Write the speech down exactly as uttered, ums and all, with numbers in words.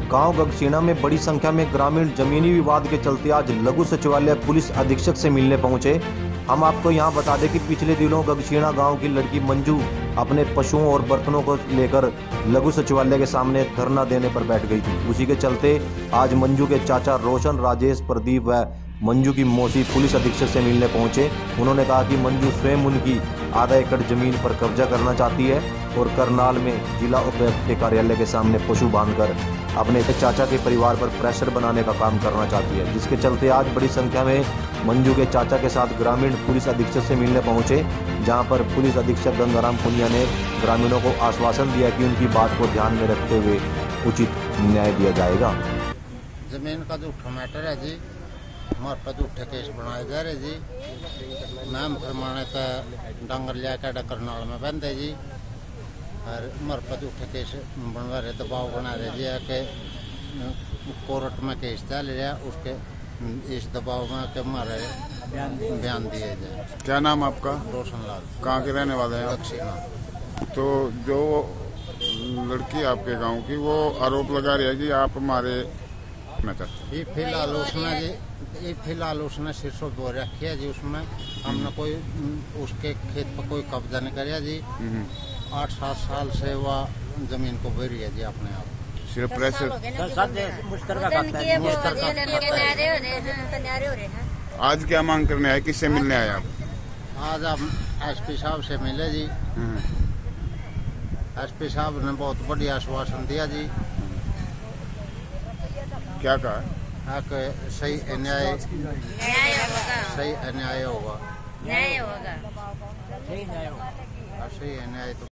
गांव गगछीना में बड़ी संख्या में ग्रामीण जमीनी विवाद के चलते आज लघु सचिवालय पुलिस अधीक्षक से मिलने पहुंचे। हम आपको यहां बता दें कि पिछले दिनों गगछीना गांव की लड़की मंजू अपने पशुओं और बर्तनों को लेकर लघु सचिवालय के सामने धरना देने पर बैठ गई थी। उसी के चलते आज मंजू के चाचा रोशन, राजेश, प्रदीप व मंजू की मौसी पुलिस अधीक्षक से मिलने पहुंचे। उन्होंने कहा कि मंजू स्वयं उनकी आधा एकड़ जमीन पर कब्जा करना चाहती है और करनाल में जिला उपायुक्त के कार्यालय के सामने पशु बांधकर अपने चाचा के परिवार पर प्रेशर बनाने का काम करना चाहती है, जिसके चलते आज बड़ी संख्या में मंजू के चाचा के साथ ग्रामीण पुलिस अधीक्षक से मिलने पहुंचे, जहां पर पुलिस अधीक्षक गंगाराम पुनिया ने ग्रामीणों को आश्वासन दिया कि उनकी बात को ध्यान में रखते हुए उचित न्याय दिया जाएगा। जमीन का जो मैटर है जी, हमारे पर जो केस बनाए जा रहे जी, मैम फरमाने का डंगर लिया कर करनाल में बंदे जी, और हमारे पर जो केस बनवा रहे, दबाव बना रहे जी कि कोर्ट में केस चल रहा, उसके इस दबाव में के हमारे बयान दिए जाए। क्या नाम आपका? रोशन लाल। कहाँ के रहने वाले हैं? दक्षिणा। तो जो लड़की आपके गांव की वो आरोप लगा रही है कि आप हमारे ये फिलहाल उसने जी ये फिलहाल उसने शीर्षो बो रखी है जी, उसमें हमने कोई उसके खेत पर कोई कब्जा नहीं कराया जी। आठ सात साल से वह जमीन को बेरी है जी अपने आप। सिर्फ प्रेशर। आज क्या मांग करने आए, किससे मिलने आए आप? आज हम एसपी साहब से मिले जी। एसपी साहब ने बहुत बढ़िया आश्वासन दिया जी। क्या कहा? हाँ, सही अन्याय सही अन्याय होगा, न्याय होगा, सही अन्याय तो